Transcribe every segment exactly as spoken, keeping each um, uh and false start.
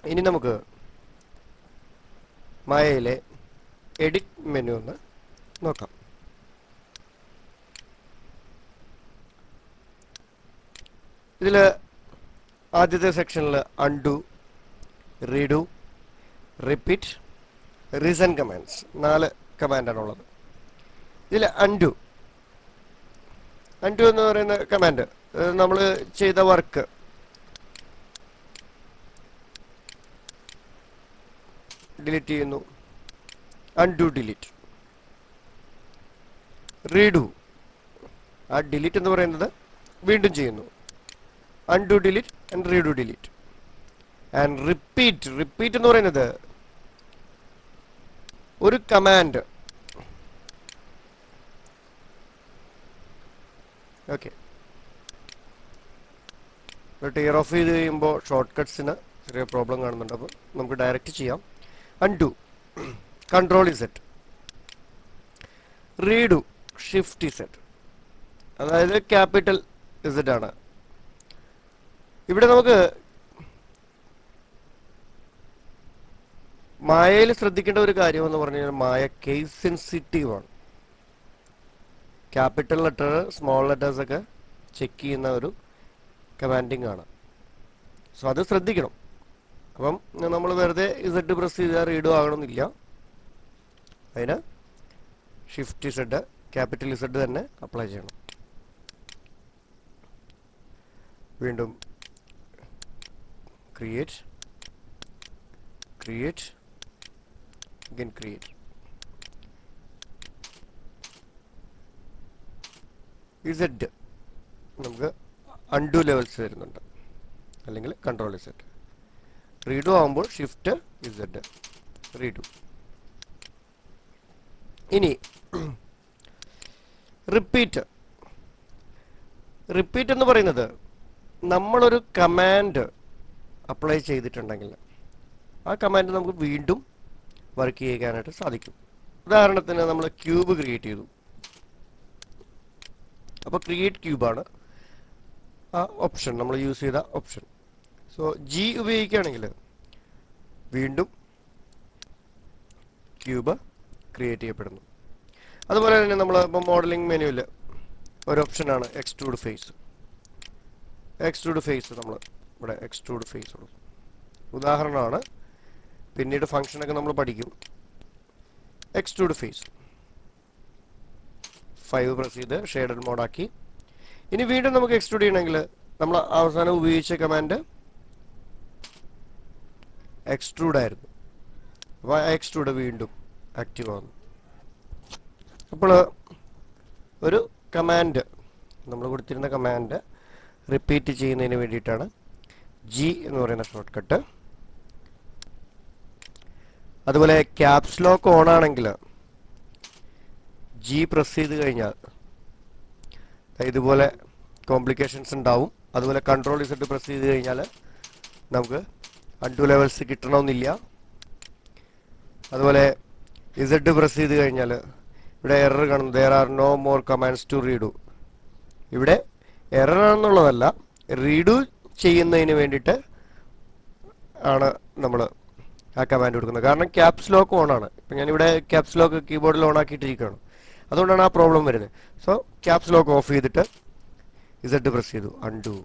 ഇനി നമുക്ക് മായയിലെ edit menu ഒന്ന് നോക്കാം. ഇതിൽ ആദ്യത്തെ സെക്ഷനിൽ undo, redo, repeat, recent commands നാല് കമാൻഡാണുള്ളത്. ഇതിൽ അൺഡു അൺഡു എന്ന് പറയുന്ന കമാൻഡ് നമ്മൾ ചെയ്ത വർക്ക് ഡിലീറ്റ് ചെയ്യുന്നു. Undo delete. റീഡു, ആ ഡിലീറ്റ് എന്ന് പറയുന്നത് വീണ്ടും ചെയ്യുന്നു. Undo delete and redo delete. And repeat. Repeat എന്ന് പറയുന്നത് ഒരു കമാൻഡ്. ഓക്കെ, ടയർ ഓഫ് ചെയ്ത് കഴിയുമ്പോൾ ഷോർട്ട് കട്ട്സിന് ചെറിയ പ്രോബ്ലം കാണുന്നുണ്ട്. അപ്പോൾ നമുക്ക് ഡയറക്റ്റ് ചെയ്യാം. Undo control Z, redo shift Z, അതായത് ക്യാപിറ്റൽ ഇസെറ്റ് ആണ്. ഇവിടെ നമുക്ക് മായയിൽ ശ്രദ്ധിക്കേണ്ട ഒരു കാര്യം എന്ന് പറഞ്ഞു കഴിഞ്ഞാൽ മായ കേസ് സെൻസിറ്റീവ് ആണ്. ക്യാപിറ്റൽ ലെറ്റർ, സ്മോൾ ലെറ്റേഴ്സ് ഒക്കെ ചെക്ക് ചെയ്യുന്ന ഒരു കമാൻഡിങ് ആണ്. സോ അത് ശ്രദ്ധിക്കണം. അപ്പം നമ്മൾ വെറുതെ ഇസഡ് പ്രസ് ചെയ്താൽ റീഡു ആകണമെന്നില്ല. അതിന് ഷിഫ്റ്റ് ഇസഡ്, ക്യാപിറ്റൽ ഇസഡ് തന്നെ അപ്ലൈ ചെയ്യണം. വീണ്ടും create, create, again create. Z നമുക്ക് അൺഡു ലെവൽസ് വരുന്നുണ്ട്, അല്ലെങ്കിൽ കൺട്രോൾ ഇസെറ്റ്. റീഡു ആകുമ്പോൾ ഷിഫ്റ്റ് ഇസഡ്, റീഡു. ഇനി റിപ്പീറ്റ്. റിപ്പീറ്റ് എന്ന് പറയുന്നത് നമ്മളൊരു കമാൻഡ് അപ്ലൈ ചെയ്തിട്ടുണ്ടെങ്കിൽ ആ കമാൻഡ് നമുക്ക് വീണ്ടും വർക്ക് ചെയ്യാനായിട്ട് സാധിക്കും. ഉദാഹരണത്തിന് നമ്മൾ ക്യൂബ് ക്രിയേറ്റ് ചെയ്തു. അപ്പോൾ ക്രിയേറ്റ് ക്യൂബാണ് ആ ഓപ്ഷൻ, നമ്മൾ യൂസ് ചെയ്ത ഓപ്ഷൻ. സോ ജി ഉപയോഗിക്കുകയാണെങ്കിൽ വീണ്ടും ക്യൂബ് ക്രിയേറ്റ് ചെയ്യപ്പെടുന്നു. അതുപോലെ തന്നെ നമ്മൾ ഇപ്പോൾ മോഡലിംഗ് മെനുവിൽ ഒരു ഓപ്ഷനാണ് എക്സ്ട്രൂഡ് ഫേസ്. എക്സ്ട്രൂഡ് ഫേസ് നമ്മൾ ഇവിടെ എക്സ്ട്രൂഡ് ഫേസ് കൊടുക്കും. ഉദാഹരണമാണ്, പിന്നീട് ഫംഗ്ഷനൊക്കെ നമ്മൾ പഠിക്കും. എക്സ്ട്രൂഡ് ഫേസ് ഫൈവ് പ്രസ് ചെയ്ത് ഷെയ്ഡഡ് മോഡാക്കി. ഇനി വീണ്ടും നമുക്ക് എക്സ്ട്രൂഡ് ചെയ്യണമെങ്കിൽ നമ്മൾ അവസാനം ഉപയോഗിച്ച കമാൻഡ് എക്സ്ട്രൂഡ് ആയിരുന്നു. അപ്പോൾ എക്സ്ട്രൂഡ് വീണ്ടും ആക്റ്റീവ് ആവുന്നു. അപ്പോൾ ഒരു കമാൻഡ്, നമ്മൾ കൊടുത്തിരുന്ന കമാൻഡ് റിപ്പീറ്റ് ചെയ്യുന്നതിന് വേണ്ടിയിട്ടാണ് ജി എന്ന് പറയുന്ന ഷോർട്ട് കട്ട്. അതുപോലെ ക്യാപ്സ് ലോക്ക് ഓൺ ആണെങ്കിൽ ജി പ്രസ് ചെയ്ത് കഴിഞ്ഞാൽ ഇതുപോലെ കോംപ്ലിക്കേഷൻസ് ഉണ്ടാവും. അതുപോലെ കൺട്രോൾ ഇസെറ്റ് പ്രസ് ചെയ്ത് കഴിഞ്ഞാൽ നമുക്ക് അൺഡു ലെവൽസ് കിട്ടണമെന്നില്ല. അതുപോലെ ഇസെഡ് പ്രസ് ചെയ്ത് കഴിഞ്ഞാൽ ഇവിടെ എറർ കാണുന്നു, there are no more commands to redo. ഇവിടെ എറർ ആണെന്നുള്ളതല്ല, റീഡു ചെയ്യുന്നതിന് വേണ്ടിയിട്ട് ആണ് നമ്മൾ ആ കമാൻഡ് കൊടുക്കുന്നത്. കാരണം ക്യാപ്സ് ലോക്ക് ഓൺ ആണ്. ഇപ്പം ഞാനിവിടെ ക്യാപ്സ് ലോക്ക് കീബോർഡിൽ ഓൺ ആക്കിയിട്ടിരിക്കുകയാണ്. അതുകൊണ്ടാണ് ആ പ്രോബ്ലം വരുന്നത്. സോ ക്യാപ്സ് ലോക്ക് ഓഫ് ചെയ്തിട്ട് ഇസഡ് പ്രസ് ചെയ്തു, അൺഡു.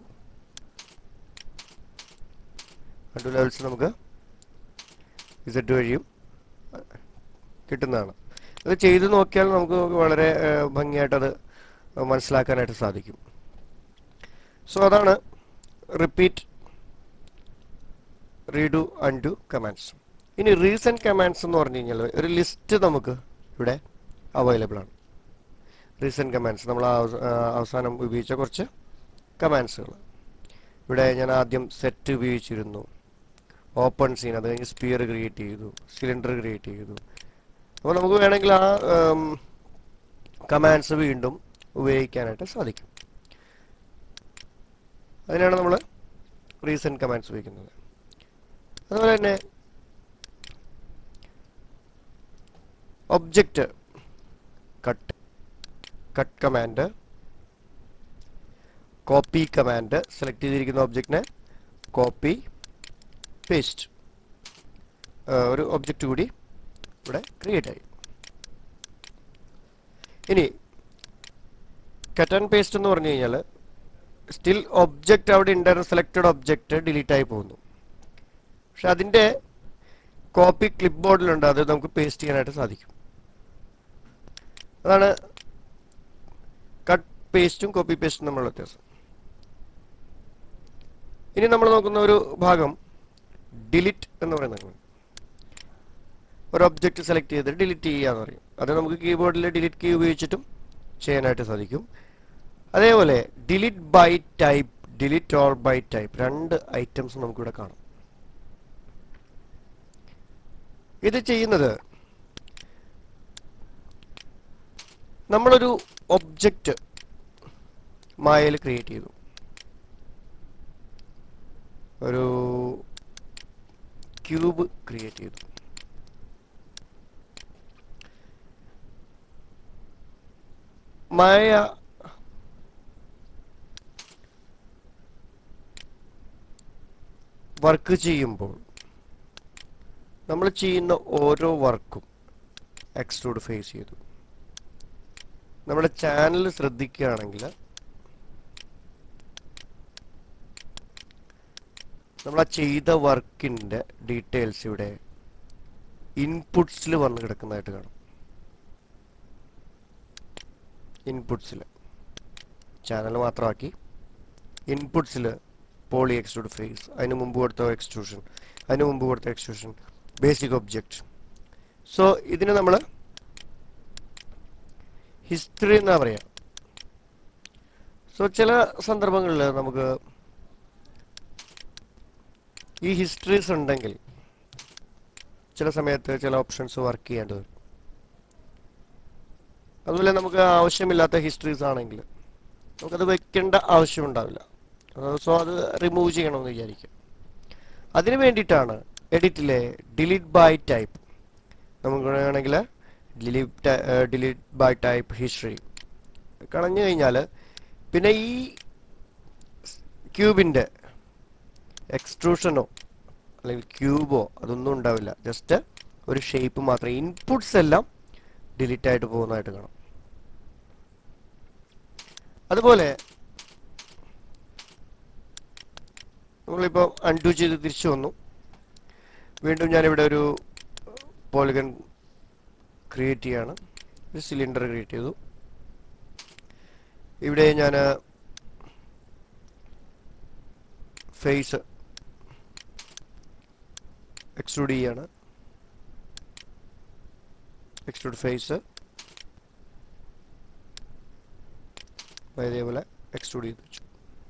അൺഡു ലെവൽസ് നമുക്ക് ഇസഡ് വഴിയും കിട്ടുന്നതാണ്. അത് ചെയ്ത് നോക്കിയാൽ നമുക്ക് വളരെ ഭംഗിയായിട്ടത് മനസ്സിലാക്കാനായിട്ട് സാധിക്കും. സോ അതാണ് റിപ്പീറ്റ്, റീഡു, അൺഡു കമാൻഡ്സ്. ഇനി റീസെൻറ്റ് കമാൻഡ്സ് എന്ന് പറഞ്ഞു കഴിഞ്ഞാൽ ഒരു ലിസ്റ്റ് നമുക്ക് ഇവിടെ അവൈലബിൾ ആണ്. റീസെൻറ്റ് കമാൻഡ്സ് നമ്മൾ അവസാനം ഉപയോഗിച്ച കുറച്ച് കമാൻഡ്സുകൾ. ഇവിടെ ഞാൻ ആദ്യം സെറ്റ് ഉപയോഗിച്ചിരുന്നു, ഓപ്പൺ സീൻ, അത് കഴിഞ്ഞ് സ്പിയർ ക്രിയേറ്റ് ചെയ്തു, സിലിണ്ടർ ക്രിയേറ്റ് ചെയ്തു. അപ്പോൾ നമുക്ക് വേണമെങ്കിൽ ആ കമാൻഡ്സ് വീണ്ടും ഉപയോഗിക്കാനായിട്ട് സാധിക്കും. അതിനാണ് നമ്മൾ റീസെൻറ്റ് കമാൻഡ്സ് ഉപയോഗിക്കുന്നത്. അതുപോലെ തന്നെ object cut, cut command, copy command, select ചെയ്തിരിക്കുന്ന ഒബ്ജക്റ്റിനെ കോപ്പി പേസ്റ്റ്. ഒരു ഒബ്ജക്റ്റ് കൂടി ഇവിടെ ക്രിയേറ്റ് ആയി. ഇനി കട്ട് ആൻഡ് പേസ്റ്റ് എന്ന് പറഞ്ഞു കഴിഞ്ഞാൽ സ്റ്റിൽ ഒബ്ജക്റ്റ് അവിടെ ഉണ്ടായിരുന്ന സെലക്റ്റഡ് ഒബ്ജക്റ്റ് ഡിലീറ്റ് ആയി പോകുന്നു. പക്ഷെ അതിൻ്റെ കോപ്പി ക്ലിപ്പ് ബോർഡിലുണ്ട്, അത് നമുക്ക് പേസ്റ്റ് ചെയ്യാനായിട്ട് സാധിക്കും. അതാണ് കട്ട് പേസ്റ്റും കോപ്പി പേസ്റ്റും തമ്മിലുള്ള വ്യത്യാസം. ഇനി നമ്മൾ നോക്കുന്ന ഒരു ഭാഗം ഡിലീറ്റ് എന്ന് പറയുന്നത്. ഒരു ഒബ്ജക്റ്റ് സെലക്ട് ചെയ്ത് ഡിലീറ്റ് ചെയ്യുക എന്ന് പറയും. അത് നമുക്ക് കീബോർഡിൽ ഡിലീറ്റ് കീ ഉപയോഗിച്ചിട്ടും ചെയ്യാനായിട്ട് സാധിക്കും. അതേപോലെ delete by type, delete all by type, രണ്ട് ഐറ്റംസ് നമുക്കിവിടെ കാണാം. ഇത് ചെയ്യുന്നത് നമ്മളൊരു ഒബ്ജക്റ്റ് മായയിൽ ക്രിയേറ്റ് ചെയ്തു. ഒരു ക്യൂബ് ക്രിയേറ്റ് ചെയ്തു. മായ വർക്ക് ചെയ്യുമ്പോൾ നമ്മൾ ചെയ്യുന്ന ഓരോ വർക്കും എക്സ്ട്രൂഡ് ഫേസ് ചെയ്തു. നമ്മുടെ ചാനൽ ശ്രദ്ധിക്കുകയാണെങ്കിൽ നമ്മൾ ആ ചെയ്ത വർക്കിൻ്റെ ഡീറ്റെയിൽസ് ഇവിടെ ഇൻപുട്സിൽ വന്ന് കിടക്കുന്നതായിട്ട് കാണും. ഇൻപുട്സിൽ ചാനൽ മാത്രമാക്കി ഇൻപുട്സിൽ പോളി എക്സ്ട്രൂഡ് ഫേസ്, അതിന് മുമ്പ് കൊടുത്ത എക്സ്ട്രൂഷൻ, അതിന് മുമ്പ് കൊടുത്ത എക്സ്ട്രൂഷൻ, ബേസിക് ഒബ്ജക്റ്റ്. സോ ഇതിന് നമ്മൾ ഹിസ്റ്ററി എന്നാ പറയാം. സോ ചില സന്ദർഭങ്ങളിൽ നമുക്ക് ഈ ഹിസ്റ്ററീസ് ഉണ്ടെങ്കിൽ ചില സമയത്ത് ചില ഓപ്ഷൻസ് വർക്ക് ചെയ്യേണ്ടി വരും. അതുപോലെ നമുക്ക് ആവശ്യമില്ലാത്ത ഹിസ്റ്ററീസ് ആണെങ്കിൽ നമുക്കത് വെക്കേണ്ട ആവശ്യമുണ്ടാവില്ല. സോ അത് റിമൂവ് ചെയ്യണമെന്ന് വിചാരിക്കും. അതിന് വേണ്ടിയിട്ടാണ് എഡിറ്റിലെ ഡിലീറ്റ് ബൈ ടൈപ്പ്. നമുക്ക് വേണമെങ്കിൽ delete delete by type history കളഞ്ഞു കഴിഞ്ഞാൽ പിന്നെ ഈ ക്യൂബിൻ്റെ എക്സ്ട്രൂഷനോ അല്ലെങ്കിൽ ക്യൂബോ അതൊന്നും ഉണ്ടാവില്ല. ജസ്റ്റ് ഒരു ഷേപ്പ് മാത്രമേ, ഇൻപുട്സ് എല്ലാം ഡിലീറ്റ് ആയിട്ട് പോകുന്നതായിട്ട് കാണാം. അതുപോലെ നമ്മളിപ്പോൾ അൺഡു ചെയ്ത് തിരിച്ചു വന്നു. വീണ്ടും ഞാനിവിടെ ഒരു പോളിഗൺ ക്രിയേറ്റ് ചെയ്യാണ്. ഒരു സിലിണ്ടർ ക്രിയേറ്റ് ചെയ്തു. ഇവിടെ ഞാൻ ഫേസ് എക്സ്ട്രൂഡ് ചെയ്യാണ്. എക്സ്ട്രൂഡ് ഫേസ് ഇതേപോലെ എക്സ്ട്രൂഡ് ചെയ്ത് വെച്ചു.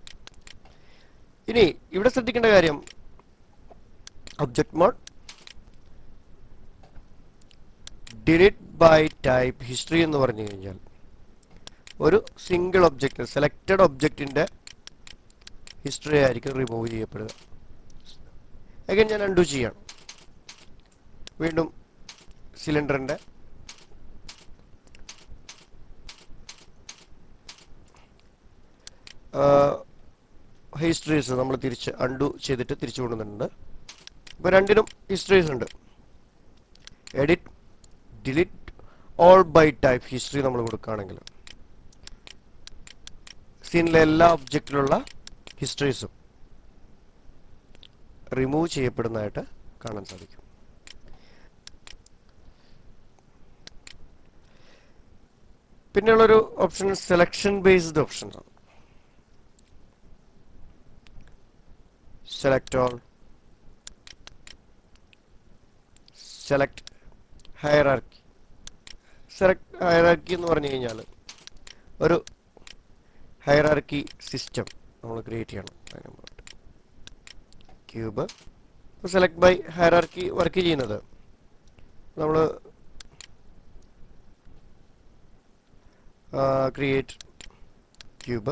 ഇനി ഇവിടെ ശ്രദ്ധിക്കേണ്ട കാര്യം, object mode delete by type history എന്ന് പറഞ്ഞു കഴിഞ്ഞാൽ ഒരു സിംഗിൾ ഒബ്ജക്റ്റ്, സെലക്റ്റഡ് ഒബ്ജക്റ്റിന്റെ ഹിസ്റ്ററി ആയിരിക്കും റിമൂവ് ചെയ്യപ്പെടുക. അഗൈൻ ഞാൻ അൺഡു ചെയ്യണം. വീണ്ടും സിലിണ്ടറിന്റെ ഹിസ്റ്ററീസ് നമ്മൾ തിരിച്ച് അൺഡു ചെയ്തിട്ട് തിരിച്ചു കൊണ്ടുവന്നിട്ടുണ്ട്. ഇപ്പോൾ രണ്ടിനും ഹിസ്റ്ററീസ് ഉണ്ട്. Edit delete all by type history നമ്മൾ കൊടുക്കുകയാണെങ്കിൽ സീനിലെ എല്ലാ ഒബ്ജക്റ്റിലുള്ള ഹിസ്റ്ററീസും റിമൂവ് ചെയ്യപ്പെടുന്നതായിട്ട് കാണാൻ സാധിക്കും. പിന്നെയുള്ളൊരു ഓപ്ഷൻ സെലക്ഷൻ ബേസ്ഡ് ഓപ്ഷൻസ് ആണ്. Select all, select hierarchy. Select hierarchy എന്ന് പറഞ്ഞു കഴിഞ്ഞാൽ ഒരു ഹയറാർക്കി സിസ്റ്റം നമ്മൾ ക്രിയേറ്റ് ചെയ്യണം. അതിന് മുമ്പായിട്ട് cube select by hierarchy work ചെയ്യുന്നത് നമ്മൾ ക്രിയേറ്റ് ക്യൂബ്,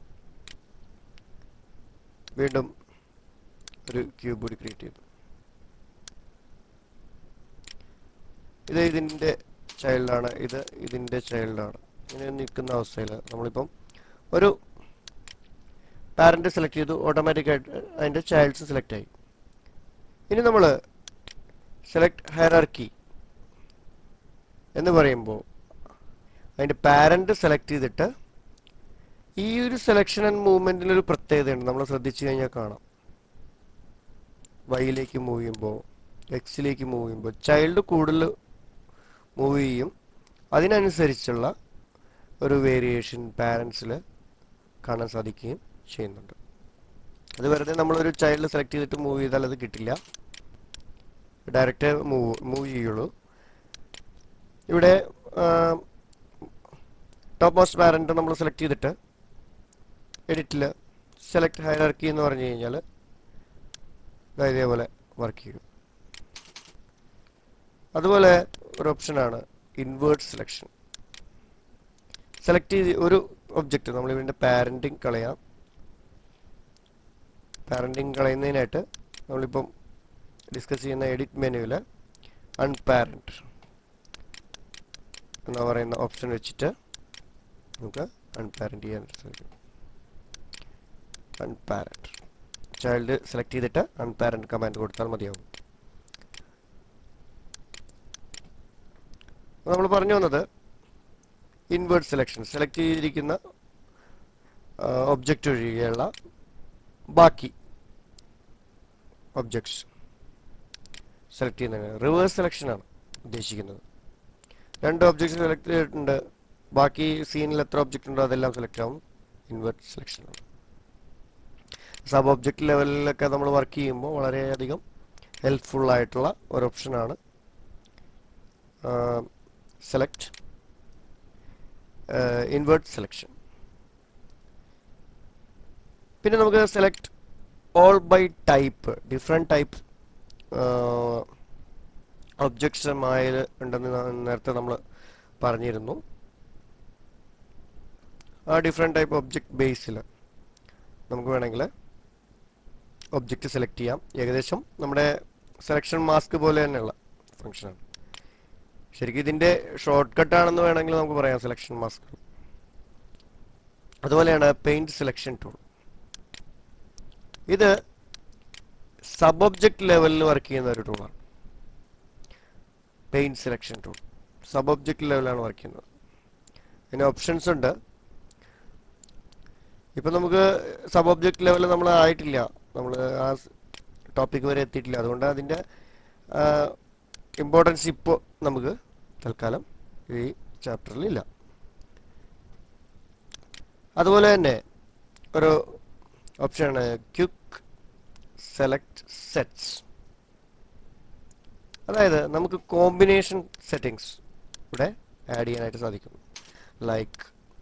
വീണ്ടും ഒരു ക്യൂബ് കൂടി ക്രിയേറ്റ് ചെയ്തു. ഇത് ഇതിൻ്റെ ചൈൽഡാണ്, ഇത് ഇതിൻ്റെ ചൈൽഡാണ്. ഇങ്ങനെ നിൽക്കുന്ന അവസ്ഥയിൽ നമ്മളിപ്പം ഒരു പാരന്റ് സെലക്ട് ചെയ്തു, ഓട്ടോമാറ്റിക്കായിട്ട് അതിൻ്റെ ചൈൽഡ്സ് സെലക്ട് ആയി. ഇനി നമ്മൾ സെലക്ട് ഹൈറാർക്കി എന്ന് പറയുമ്പോൾ അതിൻ്റെ പാരന്റ് സെലക്ട് ചെയ്തിട്ട് ഈ ഒരു സെലക്ഷൻ ആൻഡ് മൂവ്മെന്റിൽ ഒരു പ്രത്യേകതയുണ്ട്. നമ്മൾ ശ്രദ്ധിച്ചു കഴിഞ്ഞാൽ കാണാം. വൈയിലേക്ക് മൂവ് ചെയ്യുമ്പോൾ, എക്സിലേക്ക് മൂവ് ചെയ്യുമ്പോൾ ചൈൽഡ് കൂടുതൽ മൂവ് ചെയ്യും. അതിനനുസരിച്ചുള്ള ഒരു വേരിയേഷൻ പാരൻസിൽ കാണാൻ സാധിക്കുകയും ചെയ്യുന്നുണ്ട്. അത് വെറുതെ നമ്മളൊരു ചൈൽഡ് സെലക്ട് ചെയ്തിട്ട് മൂവ് ചെയ്താൽ അത് കിട്ടില്ല. ഡയറക്റ്റ് മൂവ് മൂവ് ചെയ്യുള്ളൂ. ഇവിടെ ടോപ്പ് മോസ്റ്റ് പാരന്റ് നമ്മൾ സെലക്ട് ചെയ്തിട്ട് എഡിറ്റിൽ സെലക്ട് ഹൈറാർക്കി എന്ന് പറഞ്ഞു കഴിഞ്ഞാൽ ഇതേപോലെ വർക്ക് ചെയ്യും. അതുപോലെ ഒരു ഓപ്ഷനാണ് ഇൻവേർട്ട് സെലക്ഷൻ. സെലക്ട് ചെയ്ത് ഒരു ഒബ്ജക്റ്റ് നമ്മൾ ഇതിൻ്റെ പാരന്റിങ് കളയാം. പാരന്റിങ് കളയുന്നതിനായിട്ട് നമ്മളിപ്പം ഡിസ്കസ് ചെയ്യുന്ന എഡിറ്റ് മെനുവിൽ അൺപാരന്റ് എന്ന് പറയുന്ന ഓപ്ഷൻ വെച്ചിട്ട് നമുക്ക് അൺപാരന്റ് ചെയ്യാൻ സാധിക്കും. അൺപാരന്റ് ചൈൽഡ് സെലക്ട് ചെയ്തിട്ട് അൺപാരന്റ് കമാൻഡ് കൊടുത്താൽ മതിയാവും. നമ്മൾ പറഞ്ഞു വന്നത് ഇൻവേർട്ട് സെലക്ഷൻ, സെലക്ട് ചെയ്തിരിക്കുന്ന ഒബ്ജക്റ്റ് ഒഴികെയുള്ള ബാക്കി ഒബ്ജക്ട്സ് സെലക്ട് ചെയ്യുന്നതിന് റിവേഴ്സ് സെലക്ഷൻ ആണ് ഉദ്ദേശിക്കുന്നത്. രണ്ട് ഒബ്ജക്ട്സ് സെലക്ട് ചെയ്തിട്ടുണ്ട്, ബാക്കി സീനിൽ എത്ര ഒബ്ജക്റ്റ് ഉണ്ടോ അതെല്ലാം സെലക്ട് ആവും. ഇൻവേർട്ട് സെലക്ഷൻ ആണ്. സബ് ഒബ്ജക്റ്റ് ലെവലിലൊക്കെ നമ്മൾ വർക്ക് ചെയ്യുമ്പോൾ വളരെയധികം ഹെൽപ്ഫുൾ ആയിട്ടുള്ള ഒരു ഓപ്ഷനാണ് സെലക്ട് ഇൻവേർട്ട് സെലക്ഷൻ. പിന്നെ നമുക്ക് select all by type, different type ഒബ്ജക്ട്സുമായി ഉണ്ടെന്ന് നേരത്തെ നമ്മൾ പറഞ്ഞിരുന്നു. ആ ഡിഫറെൻറ്റ് ടൈപ്പ് ഒബ്ജക്റ്റ് ബേസിൽ നമുക്ക് വേണമെങ്കിൽ ഒബ്ജക്റ്റ് സെലക്ട് ചെയ്യാം. ഏകദേശം നമ്മുടെ സെലക്ഷൻ മാസ്ക് പോലെ തന്നെയുള്ള ഫംഗ്ഷനാണ്. ശരിക്കും ഇതിൻ്റെ ഷോർട്ട് കട്ടാണെന്ന് വേണമെങ്കിൽ നമുക്ക് പറയാം സെലക്ഷൻ മാസ്ക്. അതുപോലെയാണ് പെയിന്റ് സെലക്ഷൻ ടൂൾ. ഇത് സബ് ഒബ്ജക്റ്റ് ലെവലിൽ വർക്ക് ചെയ്യുന്ന ഒരു ടൂളാണ്. Paint selection tool sub object ലെവലാണ് വർക്ക് ചെയ്യുന്നത്. അതിന് ഓപ്ഷൻസ് ഉണ്ട്. ഇപ്പം നമുക്ക് സബ് ഒബ്ജക്റ്റ് ലെവലിൽ നമ്മൾ ആയിട്ടില്ല, നമ്മൾ ആ ടോപ്പിക് വരെ എത്തിയിട്ടില്ല. അതുകൊണ്ട് അതിൻ്റെ ഇമ്പോർട്ടൻസ് ഇപ്പോൾ നമുക്ക് തൽക്കാലം ഈ ചാപ്റ്ററിൽ ഇല്ല. അതുപോലെ തന്നെ ഒരു ഓപ്ഷനാണ് ക്വിക്ക് സെലക്ട് സെറ്റ്സ്. അതായത് നമുക്ക് കോമ്പിനേഷൻ സെറ്റിങ്സ് ഇവിടെ ആഡ് ചെയ്യാനായിട്ട് സാധിക്കും. ലൈക്ക്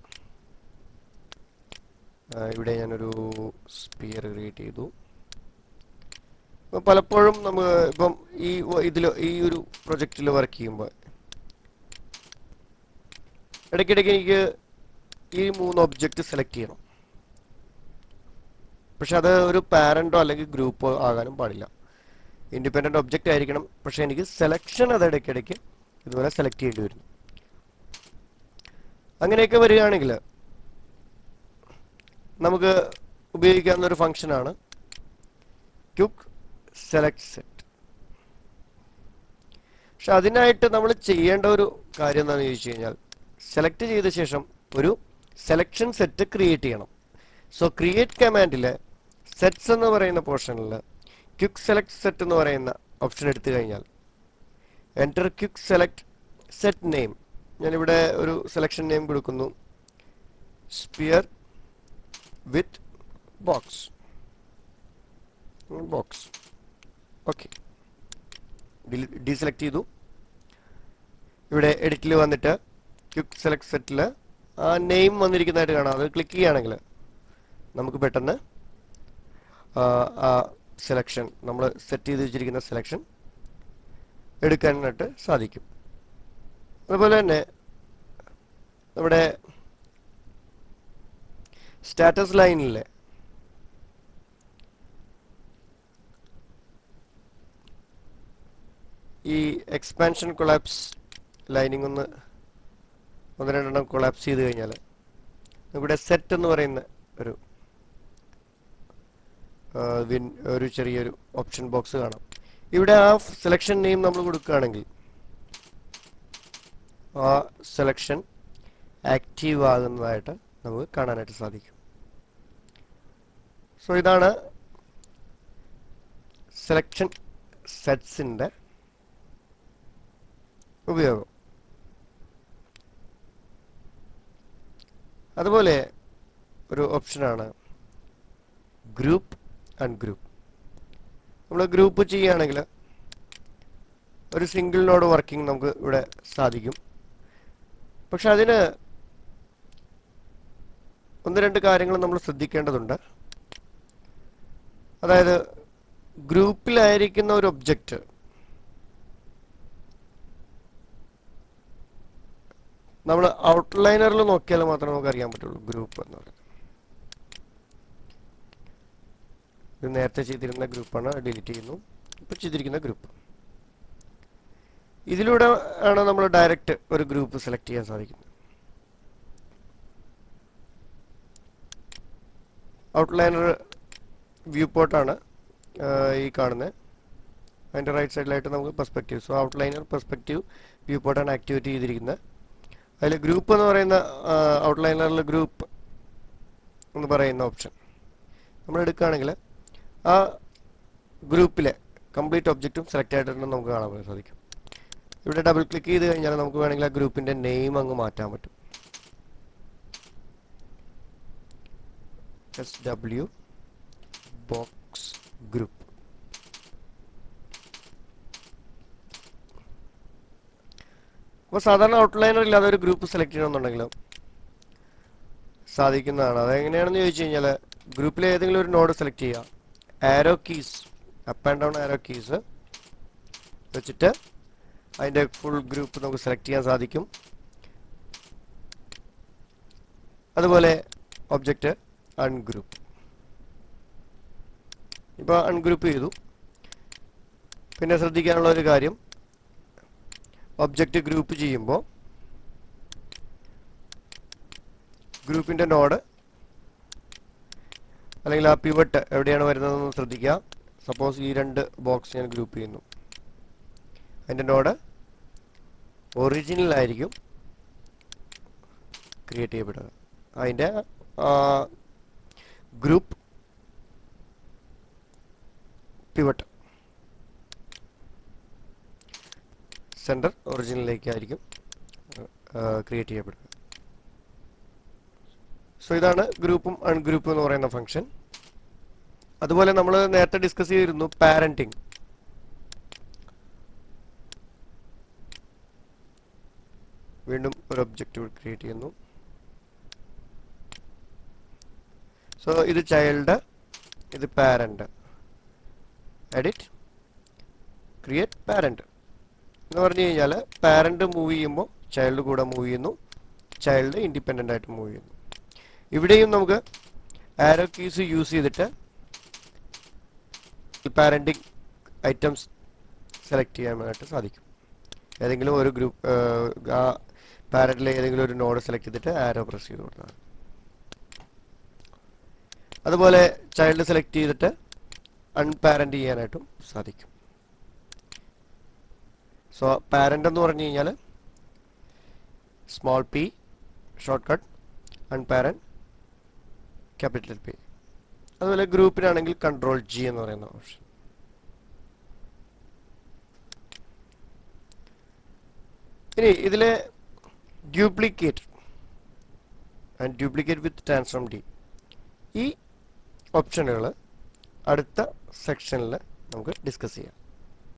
ഇവിടെ ഞാനൊരു സ്പിയർ ക്രിയേറ്റ് ചെയ്തു. പലപ്പോഴും നമ്മൾ ഇപ്പം ഈ ഇതിൽ ഈ ഒരു പ്രൊജക്റ്റിൽ വർക്ക് ചെയ്യുമ്പോൾ ഇടയ്ക്കിടയ്ക്ക് എനിക്ക് ഈ മൂന്ന് ഒബ്ജക്റ്റ് സെലക്ട് ചെയ്യണം. പക്ഷെ അത് ഒരു പാരന്റോ അല്ലെങ്കിൽ ഗ്രൂപ്പോ ആകാനും പാടില്ല. ഇൻഡിപെൻഡന്റ് ഒബ്ജക്റ്റ് ആയിരിക്കണം. പക്ഷെ എനിക്ക് സെലക്ഷൻ അത് ഇടയ്ക്കിടയ്ക്ക് ഇതുപോലെ സെലക്ട് ചെയ്യേണ്ടി വരുന്നു. അങ്ങനെയൊക്കെ വരികയാണെങ്കിൽ നമുക്ക് ഉപയോഗിക്കാവുന്ന ഒരു ഫംഗ്ഷനാണ് ക്വിക്ക് സെലക്ട് സെറ്റ്. പക്ഷെ അതിനായിട്ട് നമ്മൾ ചെയ്യേണ്ട ഒരു കാര്യം എന്താണെന്ന് ചോദിച്ചു കഴിഞ്ഞാൽ സെലക്ട് ചെയ്ത ശേഷം ഒരു സെലക്ഷൻ സെറ്റ് ക്രിയേറ്റ് ചെയ്യണം. സോ ക്രിയേറ്റ് കമാൻഡിൽ സെറ്റ്സ് എന്ന് പറയുന്ന പോർഷനിൽ ക്വിക്ക് സെലക്ട് സെറ്റ് എന്ന് പറയുന്ന ഓപ്ഷൻ എടുത്തു കഴിഞ്ഞാൽ enter quick select set name. ഞാനിവിടെ ഒരു സെലക്ഷൻ നെയിം കൊടുക്കുന്നു, sphere with box box okay. Deselect ചെയ്തു. ഇവിടെ എഡിറ്റിൽ വന്നിട്ട് ക്വിക്ക് സെലക്ട് സെറ്റിൽ ആ നെയിം വന്നിരിക്കുന്നതായിട്ട് കാണാം. അത് ക്ലിക്ക് ചെയ്യുകയാണെങ്കിൽ നമുക്ക് പെട്ടെന്ന് ആ സെലക്ഷൻ നമ്മൾ സെറ്റ് ചെയ്ത് വെച്ചിരിക്കുന്ന സെലക്ഷൻ എടുക്കാനായിട്ട് സാധിക്കും. അതുപോലെ തന്നെ നമ്മുടെ സ്റ്റാറ്റസ് ലൈനിലെ ഈ എക്സ്പാൻഷൻ കൊളാപ്സ് ലൈനിങ് ഒന്ന് ഒന്ന് രണ്ടെണ്ണം കൊളാപ്സ് ചെയ്ത് കഴിഞ്ഞാൽ ഇവിടെ സെറ്റ് എന്ന് പറയുന്ന ഒരു ഒരു ചെറിയൊരു ഓപ്ഷൻ ബോക്സ് കാണാം. ഇവിടെ ആ സെലക്ഷൻ നെയിം നമ്മൾ കൊടുക്കുകയാണെങ്കിൽ ആ സെലക്ഷൻ ആക്റ്റീവ് ആകുന്നതായിട്ട് നമുക്ക് കാണാനായിട്ട് സാധിക്കും. സോ ഇതാണ് സെലക്ഷൻ സെറ്റ്സിൻ്റെ ഉപയോഗം. അതുപോലെ ഒരു ഓപ്ഷനാണ് ഗ്രൂപ്പ് അൺഗ്രൂപ്പ്. നമ്മൾ ഗ്രൂപ്പ് ചെയ്യുകയാണെങ്കിൽ ഒരു സിംഗിൾ നോഡ് വർക്കിംഗ് നമുക്ക് ഇവിടെ സാധിക്കും. പക്ഷെ അതിന് ഒന്ന് രണ്ട് കാര്യങ്ങൾ നമ്മൾ ശ്രദ്ധിക്കേണ്ടതുണ്ട്. അതായത് ഗ്രൂപ്പിലായിരിക്കുന്ന ഒരു ഒബ്ജക്റ്റ് നമ്മൾ ഔട്ട്ലൈനറിൽ നോക്കിയാൽ മാത്രമേ നമുക്ക് അറിയാൻ പറ്റുള്ളൂ ഗ്രൂപ്പ് എന്ന് പറയുന്നത്. ഇത് നേരത്തെ ചെയ്തിരുന്ന ഗ്രൂപ്പാണ്, ഡിലീറ്റ് ചെയ്യുന്നു. ഇപ്പോൾ ചെയ്തിരിക്കുന്ന ഗ്രൂപ്പ്, ഇതിലൂടെ ആണ് നമ്മൾ ഡയറക്റ്റ് ഒരു ഗ്രൂപ്പ് സെലക്ട് ചെയ്യാൻ സാധിക്കുന്നത്. ഔട്ട്ലൈനർ വ്യൂ പോർട്ടാണ് ഈ കാണുന്നത്. അതിൻ്റെ റൈറ്റ് സൈഡിലായിട്ട് നമുക്ക് perspective, so outliner perspective view പോർട്ടാണ് ആക്ടിവേറ്റ് ചെയ്തിരിക്കുന്നത്. അതിൽ ഗ്രൂപ്പ് എന്ന് പറയുന്ന ഔട്ട്ലൈനറിൽ ഗ്രൂപ്പ് എന്ന് പറയുന്ന ഓപ്ഷൻ നമ്മൾ എടുക്കുകയാണെങ്കിൽ ആ ഗ്രൂപ്പിലെ കംപ്ലീറ്റ് ഒബ്ജക്റ്റും സെലക്ട് ആയിട്ടുണ്ടെന്ന് നമുക്ക് കാണാൻ സാധിക്കും. ഇവിടെ ഡബിൾ ക്ലിക്ക് ചെയ്ത് കഴിഞ്ഞാൽ നമുക്ക് വേണമെങ്കിൽ ആ ഗ്രൂപ്പിൻ്റെ നെയിം അങ്ങ് മാറ്റാൻ പറ്റും. S W box group. അപ്പോൾ സാധാരണ ഔട്ട്ലൈനർ ഇല്ലാതെ ഒരു ഗ്രൂപ്പ് സെലക്ട് ചെയ്യണമെന്നുണ്ടെങ്കിലും സാധിക്കുന്നതാണ്. അതെങ്ങനെയാണെന്ന് ചോദിച്ചു കഴിഞ്ഞാൽ ഗ്രൂപ്പിലെ ഏതെങ്കിലും ഒരു നോഡ് സെലക്ട് ചെയ്യുക, arrow keys, up and down arrow keys വെച്ചിട്ട് അതിൻ്റെ ഫുൾ ഗ്രൂപ്പ് നമുക്ക് സെലക്ട് ചെയ്യാൻ സാധിക്കും. അതുപോലെ ഒബ്ജക്റ്റ് അൺഗ്രൂപ്പ്, ഇപ്പോൾ അൺഗ്രൂപ്പ് ചെയ്തു. പിന്നെ ശ്രദ്ധിക്കാനുള്ള ഒരു കാര്യം, ഒബ്ജക്റ്റ് ഗ്രൂപ്പ് ചെയ്യുമ്പോൾ ഗ്രൂപ്പിൻ്റെ നോഡ് അല്ലെങ്കിൽ ആ പിവട്ട് എവിടെയാണ് വരുന്നതെന്ന് ശ്രദ്ധിക്കുക. സപ്പോസ് ഈ രണ്ട് ബോക്സ് ഞാൻ ഗ്രൂപ്പ് ചെയ്യുന്നു, അതിൻ്റെ നോഡ് ഒറിജിനലായിരിക്കും ക്രിയേറ്റ് ചെയ്യപ്പെടുക. അതിൻ്റെ ഗ്രൂപ്പ് പിവട്ട് സെൻറ്റർ ഒറിജിനലിലേക്കായിരിക്കും ക്രിയേറ്റ് ചെയ്യപ്പെടുക. സോ ഇതാണ് ഗ്രൂപ്പും അൺഗ്രൂപ്പും എന്ന് പറയുന്ന ഫംഗ്ഷൻ. അതുപോലെ നമ്മൾ നേരത്തെ ഡിസ്കസ് ചെയ്തിരുന്നു പാരന്റിങ്. വീണ്ടും ഒരു ഒബ്ജക്റ്റ് ക്രിയേറ്റ് ചെയ്യുന്നു. സോ ഇത് ചൈൽഡ്, ഇത് പാരന്റ്. എഡിറ്റ്, ക്രിയേറ്റ് പാരന്റ് എന്ന് പറഞ്ഞു കഴിഞ്ഞാൽ പാരന്റ് മൂവ് ചെയ്യുമ്പോൾ ചൈൽഡ് കൂടെ മൂവ് ചെയ്യുന്നു, ചൈൽഡ് ഇൻഡിപെൻഡൻ്റ് ആയിട്ട് മൂവ് ചെയ്യുന്നു. ഇവിടെയും നമുക്ക് ആരോ കീസ് യൂസ് ചെയ്തിട്ട് പാരന്റിങ് ഐറ്റംസ് സെലക്ട് ചെയ്യാനായിട്ട് സാധിക്കും. ഏതെങ്കിലും ഒരു ഗ്രൂപ്പ് ആ പാരന്റിലെ ഏതെങ്കിലും ഒരു നോഡ് സെലക്ട് ചെയ്തിട്ട് ആരോ പ്രസ് ചെയ്ത് കൊടുത്താണ്. അതുപോലെ ചൈൽഡ് സെലക്ട് ചെയ്തിട്ട് അൺപാരന്റ് ചെയ്യാനായിട്ടും സാധിക്കും. സോ പാരന്റ് എന്ന് പറഞ്ഞു കഴിഞ്ഞാൽ small P shortcut, unparent capital P. അതുപോലെ ഗ്രൂപ്പിനാണെങ്കിൽ കൺട്രോൾ ജി എന്ന് പറയുന്ന ഓപ്ഷൻ. ഇനി ഇതിലെ duplicate and duplicate with transform D, ഈ ഓപ്ഷനുകൾ അടുത്ത സെക്ഷനിൽ നമുക്ക് ഡിസ്കസ് ചെയ്യാം.